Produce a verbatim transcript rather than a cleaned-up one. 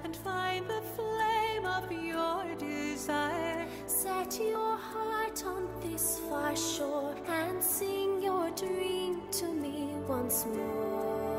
and find the flame of your desire. Set your heart on this far shore and sing your dream to me once more.